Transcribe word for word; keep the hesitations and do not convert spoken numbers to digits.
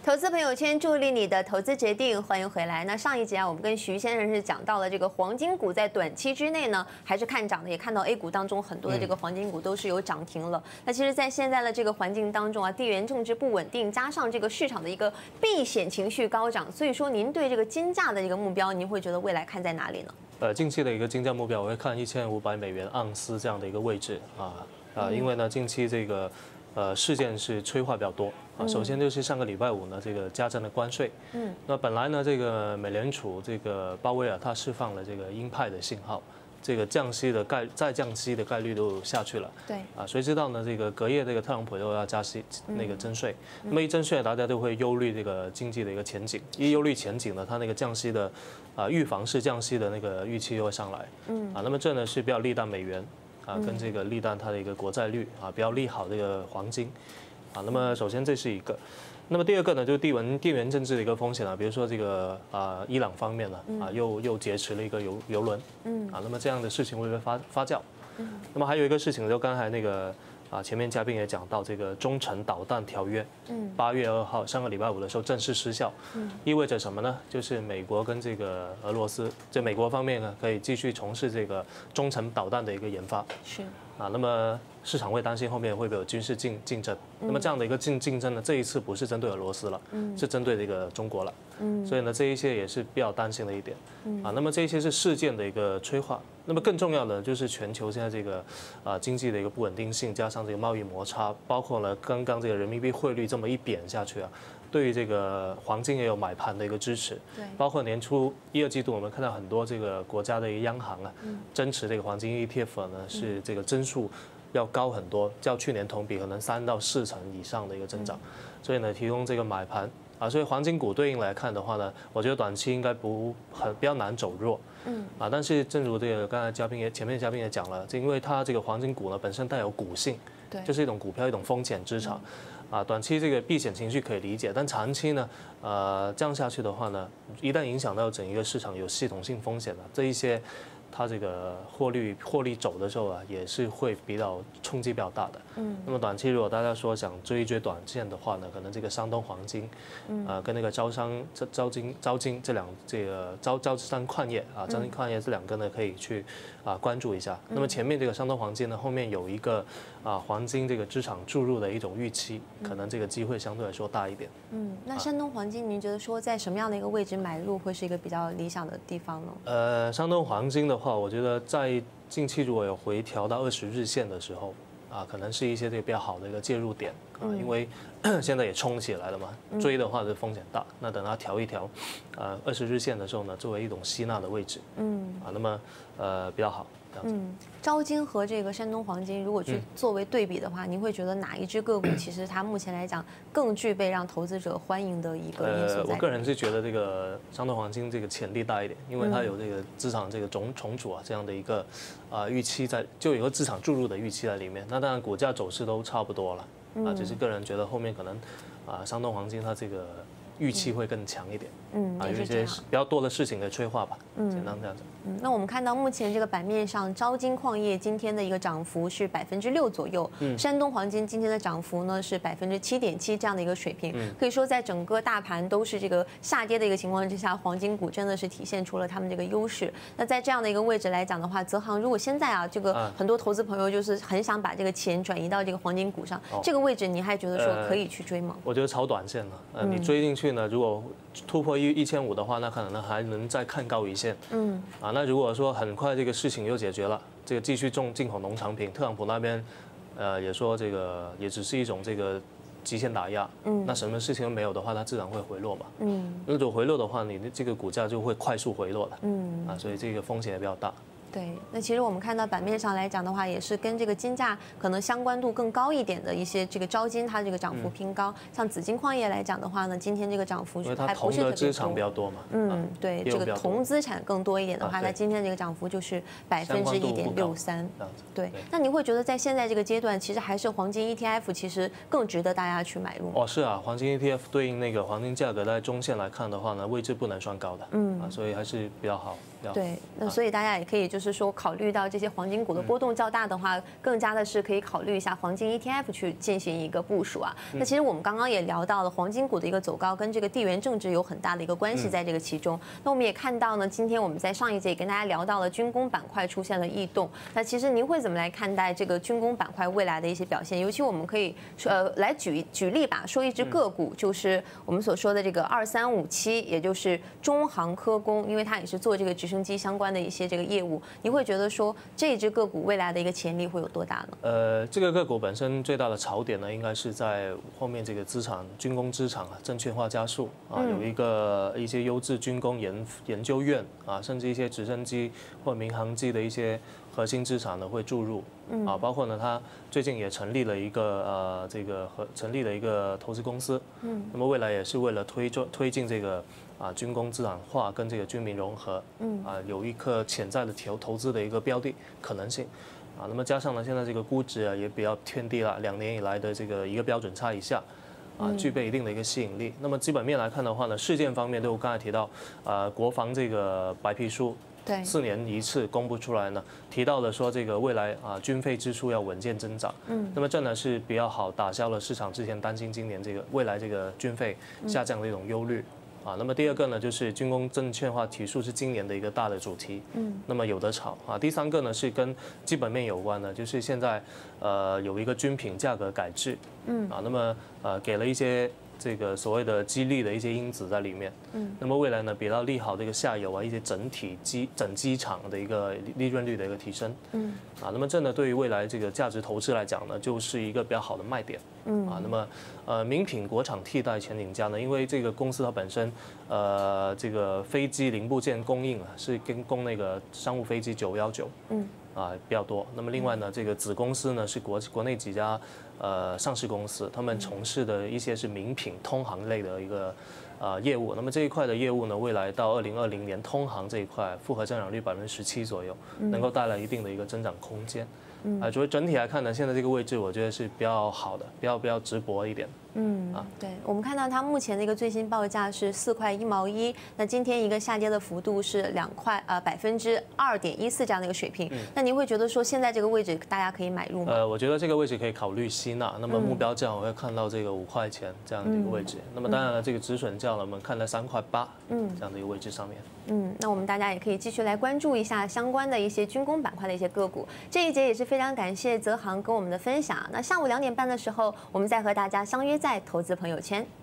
投资朋友圈助力你的投资决定，欢迎回来。那上一集啊，我们跟徐先生是讲到了这个黄金股在短期之内呢还是看涨的，也看到 A 股当中很多的这个黄金股都是有涨停了。那其实，在现在的这个环境当中啊，地缘政治不稳定，加上这个市场的一个避险情绪高涨，所以说您对这个金价的一个目标，您会觉得未来看在哪里呢？呃， 近期的一个金价目标，我会看一千五百美元盎司这样的一个位置啊啊，因为呢，近期这个。 呃，事件是催化比较多啊。首先就是上个礼拜五呢，这个加征的关税。嗯。那本来呢，这个美联储这个鲍威尔他释放了这个鹰派的信号，这个降息的概再降息的概率都下去了。对。啊，谁知道呢？这个隔夜这个特朗普又要加息那个征税，那么一征税，大家都会忧虑这个经济的一个前景。一忧虑前景呢，它那个降息的啊预防式降息的那个预期又会上来。嗯。啊，那么这呢是比较利淡美元。 啊，跟这个利淡它的一个国债率啊，比较利好这个黄金，啊，那么首先这是一个，那么第二个呢，就是地缘地缘政治的一个风险啊，比如说这个啊伊朗方面呢，啊又又劫持了一个油油轮，嗯，啊，那么这样的事情会不会发发酵？嗯，那么还有一个事情，就刚才那个啊前面嘉宾也讲到这个中程导弹条约，嗯，八月二号上个礼拜五的时候正式失效，嗯，意味着什么呢？就是美国跟这个俄罗斯，这美国方面呢可以继续从事这个中程导弹的一个研发，是啊，那么市场会担心后面会不会有军事竞竞争，那么这样的一个竞竞争呢，这一次不是针对俄罗斯了，嗯，是针对这个中国了，嗯，所以呢这一些也是比较担心的一点，嗯啊，那么这一些是事件的一个催化。 那么更重要的就是全球现在这个啊经济的一个不稳定性，加上这个贸易摩擦，包括呢刚刚这个人民币汇率这么一贬下去啊，对于这个黄金也有买盘的一个支持。对，包括年初一二季度我们看到很多这个国家的一个央行啊，增持这个黄金 E T F 呢是这个增速要高很多，较去年同比可能三到四成以上的一个增长，所以呢提供这个买盘。 啊，所以黄金股对应来看的话呢，我觉得短期应该不很比较难走弱，嗯，啊，但是正如这个刚才嘉宾也前面的嘉宾也讲了，因为它这个黄金股呢本身带有股性，对，就是一种股票一种风险资产，啊，短期这个避险情绪可以理解，但长期呢，呃，这样下去的话呢，一旦影响到整一个市场有系统性风险了，这一些。 它这个获利获利走的时候啊，也是会比较冲击比较大的。嗯，那么短期如果大家说想追一追短线的话呢，可能这个山东黄金，嗯，呃，跟那个招商招招金招金这两这个招招商矿业啊，招金矿业这两个呢可以去啊关注一下。那么前面这个山东黄金呢，后面有一个啊黄金这个资产注入的一种预期，可能这个机会相对来说大一点。嗯， 那山东黄金，您觉得说在什么样的一个位置买入会是一个比较理想的地方呢？ 呃，山东黄金的话，我觉得在近期如果有回调到二十日线的时候，啊，可能是一些这个比较好的一个介入点啊，因为现在也冲起来了嘛，追的话是风险大，那等它调一调，呃，二十日线的时候呢，作为一种吸纳的位置，嗯，啊，那么呃比较好。 嗯，招金和这个山东黄金，如果去作为对比的话，您会觉得哪一只个股其实它目前来讲更具备让投资者欢迎的一个因素在？ 呃，我个人是觉得这个山东黄金这个潜力大一点，因为它有这个资产这个重重组啊这样的一个啊预期在，就有个资产注入的预期在里面。那当然股价走势都差不多了啊，只是个人觉得后面可能啊山东黄金它这个。 预期会更强一点，嗯，啊，有一些比较多的事情的催化吧，嗯，简单这样子。 嗯，那我们看到目前这个版面上，招金矿业今天的一个涨幅是百分之六左右，嗯，山东黄金今天的涨幅呢是百分之七点七这样的一个水平，嗯，可以说在整个大盘都是这个下跌的一个情况之下，黄金股真的是体现出了他们这个优势。那在这样的一个位置来讲的话，泽航如果现在啊，这个很多投资朋友就是很想把这个钱转移到这个黄金股上，这个位置你还觉得说可以去追吗？ 我觉得炒短线了，呃，你追进去。 呢，如果突破一一千五的话，那可能还能再看高一线。嗯，啊，那如果说很快这个事情又解决了，这个继续种进口农产品，特朗普那边，呃，也说这个也只是一种这个极限打压。嗯，那什么事情都没有的话，它自然会回落嘛。嗯，那种回落的话，你的这个股价就会快速回落了。嗯，啊，所以这个风险也比较大。 对，那其实我们看到版面上来讲的话，也是跟这个金价可能相关度更高一点的一些这个招金，它这个涨幅偏高。像紫金矿业来讲的话呢，今天这个涨幅还不是特别多。 资产比较多嘛。 嗯，对，这个铜资产更多一点的话，那今天这个涨幅就是百分之一点六三。对，那您会觉得在现在这个阶段，其实还是黄金 E T F 其实更值得大家去买入？ 哦，是啊，黄金 E T F 对应那个黄金价格在中线来看的话呢，位置不能算高的。嗯，啊，所以还是比较好。 对，那所以大家也可以就是说考虑到这些黄金股的波动较大的话，更加的是可以考虑一下黄金 E T F 去进行一个部署啊。那其实我们刚刚也聊到了黄金股的一个走高跟这个地缘政治有很大的一个关系在这个其中。那我们也看到呢，今天我们在上一节也跟大家聊到了军工板块出现了异动。那其实您会怎么来看待这个军工板块未来的一些表现？尤其我们可以呃来举举例吧，说一只个股，就是我们所说的这个二三五七，也就是中航科工，因为它也是做这个直升机相关的一些这个业务。您会觉得说这只个股未来的一个潜力会有多大呢？ 呃，这个个股本身最大的槽点呢，应该是在后面这个资产军工资产啊证券化加速啊，有一个一些优质军工研研究院啊，甚至一些直升机或民航机的一些核心资产呢会注入啊，包括呢它最近也成立了一个呃这个和成立了一个投资公司，嗯，那么未来也是为了推做推进这个啊军工资产化跟这个军民融合，嗯啊有一颗潜在的投投资的一个标的可能性。啊，那么加上呢，现在这个估值啊也比较偏低了，两年以来的这个一个标准差以下，啊，具备一定的一个吸引力。那么基本面来看的话呢，事件方面，对我刚才提到，呃，国防这个白皮书， 对， 四年一次公布出来呢，提到了说这个未来啊军费支出要稳健增长，嗯，那么这呢是比较好打消了市场之前担心今年这个未来这个军费下降的一种忧虑。啊，那么第二个呢，就是军工证券化提速是今年的一个大的主题，嗯，那么有得炒啊。第三个呢是跟基本面有关的，就是现在呃有一个军品价格改制，嗯，啊，那么呃给了一些这个所谓的激励的一些因子在里面，嗯，那么未来呢比较利好这个下游啊一些整体机整机厂的一个利润率的一个提升，嗯，啊，那么这呢对于未来这个价值投资来讲呢，就是一个比较好的卖点。嗯啊，那么呃，名品国产替代前景佳呢，因为这个公司它本身呃这个飞机零部件供应啊是跟供那个商务飞机九一九，嗯啊比较多。那么另外呢，这个子公司呢是国国内几家呃上市公司，他们从事的一些是名品通航类的一个呃业务。那么这一块的业务呢，未来到二零二零年通航这一块复合增长率百分之十七左右，能够带来一定的一个增长空间。啊，所以整体来看呢，现在这个位置我觉得是比较好的，比较比较直博一点。 嗯，啊，对，我们看到它目前的一个最新报价是四块一毛一，那今天一个下跌的幅度是两块呃百分之二点一四这样的一个水平。那您会觉得说现在这个位置大家可以买入吗？ 呃，我觉得这个位置可以考虑吸纳。那么目标价我会看到这个五块钱这样的一个位置。那么当然了，这个止损价呢，我们看在三块八，嗯，这样的一个位置上面。 嗯，那我们大家也可以继续来关注一下相关的一些军工板块的一些个股。这一节也是非常感谢泽航跟我们的分享。那下午两点半的时候，我们再和大家相约在投资朋友圈。